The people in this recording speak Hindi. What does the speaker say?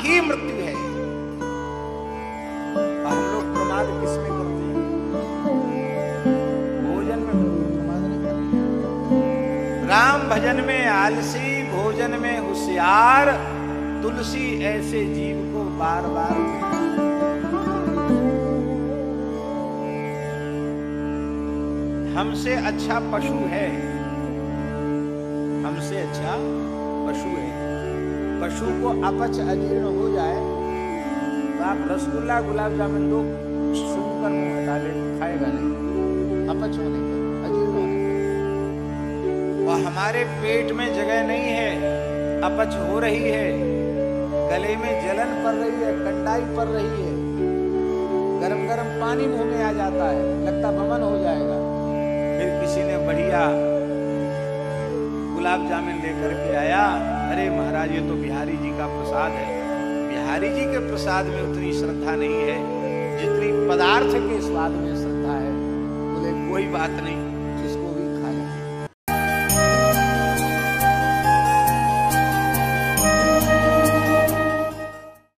ही मृत्यु है। हम लोग प्रमाद किसमें करते हैं? भोजन में प्रमाद नहीं करते। राम भजन में आलसी, भोजन में होशियार, तुलसी ऐसे जीव को बार बार हमसे अच्छा पशु है, हमसे अच्छा पशु है। पशु को अपच अजीर्ण हो जाए तो आप रसगुल्ला गुलाब जामुन दो, सुनकर मुंह हटा ले, खाएगा नहीं, अपच होने पर, अजीर्ण होने पर। और हमारे पेट में जगह नहीं है, अपच हो रही है, गले में जलन पड़ रही है, कंडाई पड़ रही है, गरम गरम पानी मुंह में आ जाता है, लगता बमन हो जाएगा। फिर किसी ने बढ़िया गुलाब जामुन लेकर के आया, अरे महाराज ये तो बिहारी जी का प्रसाद है। बिहारी जी के प्रसाद में उतनी श्रद्धा नहीं है जितनी पदार्थ के स्वाद में श्रद्धा है। बोले कोई बात नहीं,